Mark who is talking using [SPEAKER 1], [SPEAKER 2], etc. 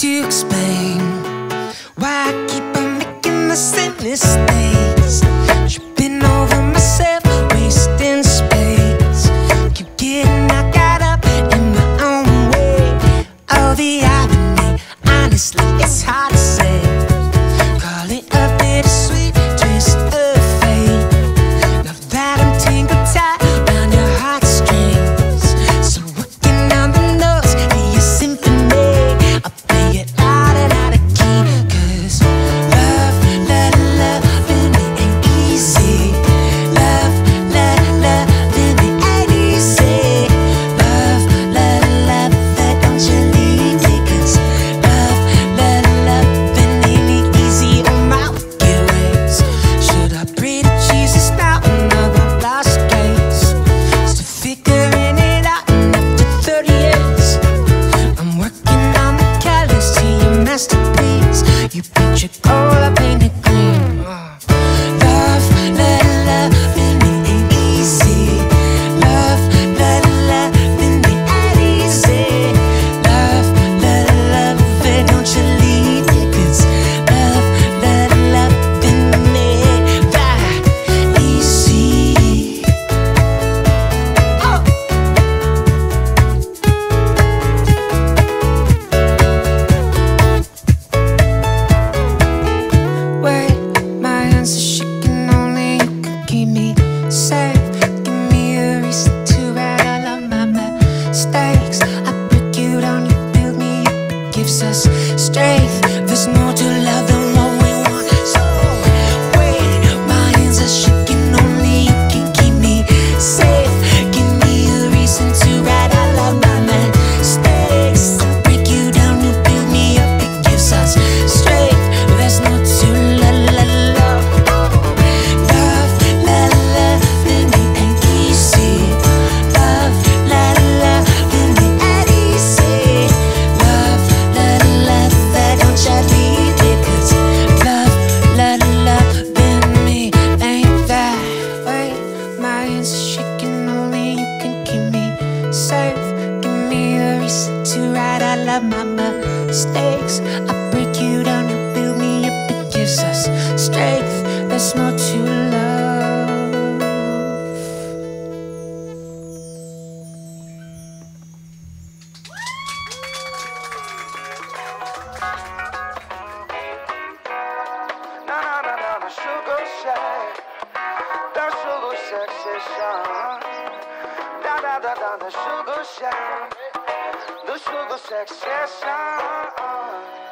[SPEAKER 1] to explain why I keep on making the same mistakes, tripping over myself, wasting space, keep getting caught up in my own way. Oh, the irony, honestly, it's hard to say. Call it a bittersweet twist of fate. Now that I'm tangled tight around your heartstrings, so working on the notes of your symphony, I'll play it out and out of key. 'Cause love, love, loving me ain't easy. Love, love, loving me ain't easy. Love, love, love, don't you leave me. 'Cause love, love, loving ain't easy on my wicked ways. Should I pray to Jesus now? Another lost case, still figuring it out. And after 30 years, I'm working on the colors to your masterpiece. You picture gold, I paint it green. Love, love, loving me ain't easy. Love, love, loving me ain't easy. Love, love, loving, don't you leave me. 'Cause love, love, loving me that easy. Oh. Wait, my hands are shaking, only you can keep me safe. Give me a reason to write all of my mistakes. I break you down, you build me up, it gives us strength. There's more to love than what we want. So wait, my hands are shaking, only you can keep me safe. Give me a reason to write all of my mistakes. I break you down, you build me up, it gives us strength. There's more to love. Love, love, loving me ain't easy. Love, love, loving me ain't easy. Love, love, love, don't you leave me. 'Cause love, love, loving me ain't that way. My hands are shaking, only you can keep me safe. Give me a reason to write all of my mistakes. I break you down, you build me up, it gives us strength. There's more to love.
[SPEAKER 2] Na na na na na Sugarshack, the Sugarshack session. Da da da da the Sugarshack, the Sugarshack session.